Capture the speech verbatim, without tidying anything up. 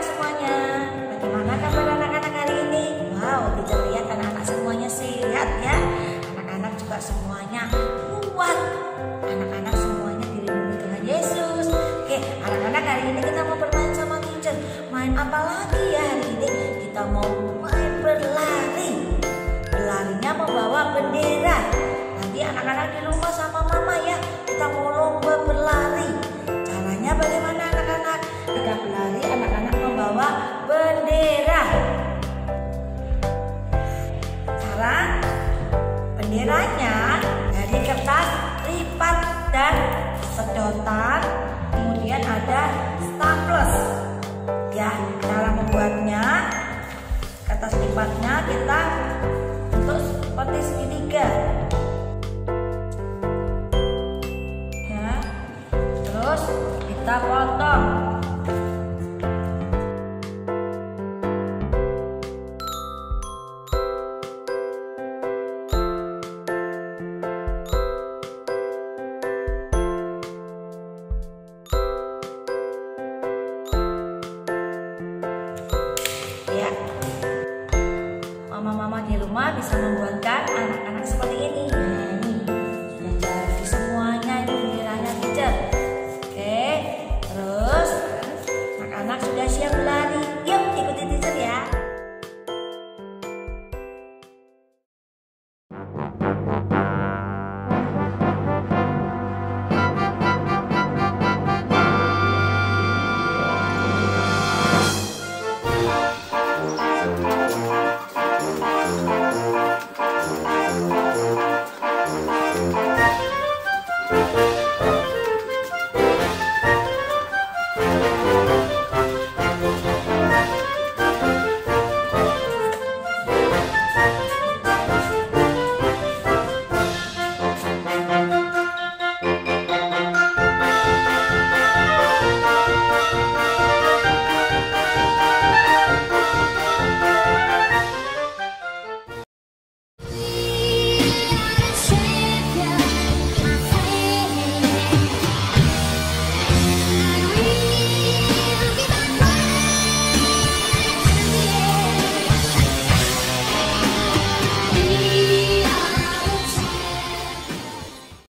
anak-anak semuanya. Bagaimana kabar anak-anak hari ini? Wow, kita lihat anak-anak semuanya sehat ya. Anak-anak juga semuanya kuat. Anak-anak semuanya dilindungi Tuhan Yesus. Oke, anak-anak hari ini kita mau bermain sama teacher. Main apa lagi ya hari ini? Kita mau main berlari. Berlarinya membawa bendera. Nanti anak-anak di rumah sama mama ya, kita mau lomba berlari. Caranya bagaimana anak-anak? Ketika berlari anak-anak membawa bendera. Cara benderanya dari kertas lipat dan sedotan, kemudian ada staples. Ya, cara membuatnya, kertas lipatnya kita bentuk seperti segitiga. Ya, terus kita potong. Mama-mama di rumah bisa membuatkan